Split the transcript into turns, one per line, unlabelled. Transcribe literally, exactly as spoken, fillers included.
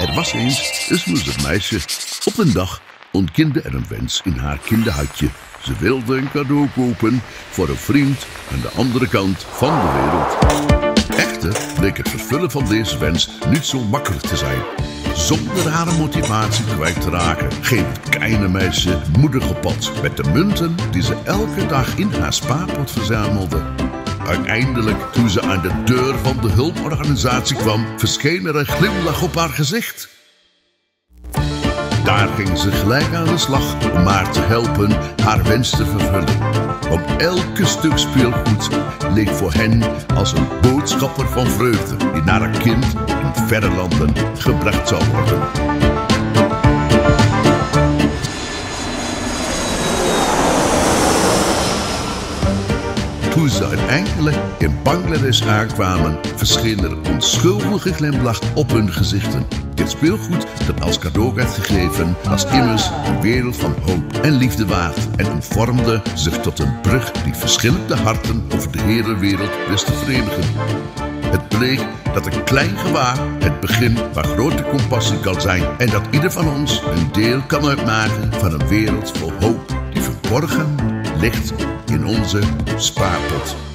Er was eens een smoezig meisje. Op een dag ontkinde er een wens in haar kinderhartje. Ze wilde een cadeau kopen voor een vriend aan de andere kant van de wereld. Echter bleek het vervullen van deze wens niet zo makkelijk te zijn. Zonder haar motivatie kwijt te raken, ging het kleine meisje moedig op pad met de munten die ze elke dag in haar spaarpot verzamelde. Uiteindelijk, toen ze aan de deur van de hulporganisatie kwam, verscheen er een glimlach op haar gezicht. Daar ging ze gelijk aan de slag om haar te helpen haar wens te vervullen. Want elke stuk speelgoed leek voor hen als een boodschapper van vreugde die naar een kind in verre landen gebracht zou worden. Toen ze uiteindelijk in Bangladesh aankwamen, verscheen er een onschuldige glimlach op hun gezichten. Dit speelgoed dat als cadeau werd gegeven, was immers een wereld van hoop en liefde waard en vormde zich tot een brug die verschillende harten over de hele wereld wist te verenigen. Het bleek dat een klein gebaar het begin van grote compassie kan zijn en dat ieder van ons een deel kan uitmaken van een wereld vol hoop die verborgen ligt in onze spaarpot.